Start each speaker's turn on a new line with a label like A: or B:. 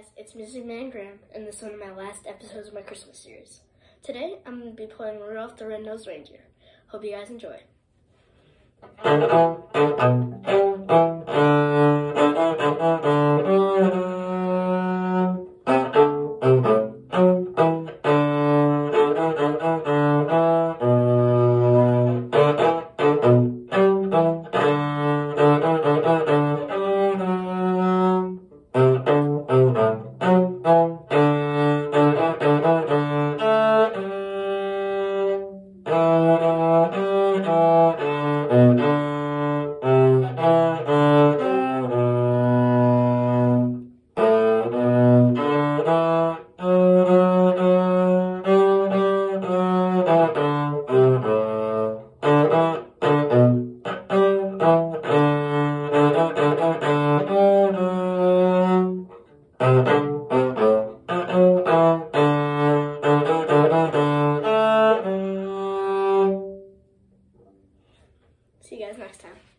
A: guys, it's Music Man Graham, and this is one of my last episodes of my Christmas series. Today, I'm going to be playing Rudolph the Red-Nosed Reindeer. Hope you guys enjoy. See you guys next time.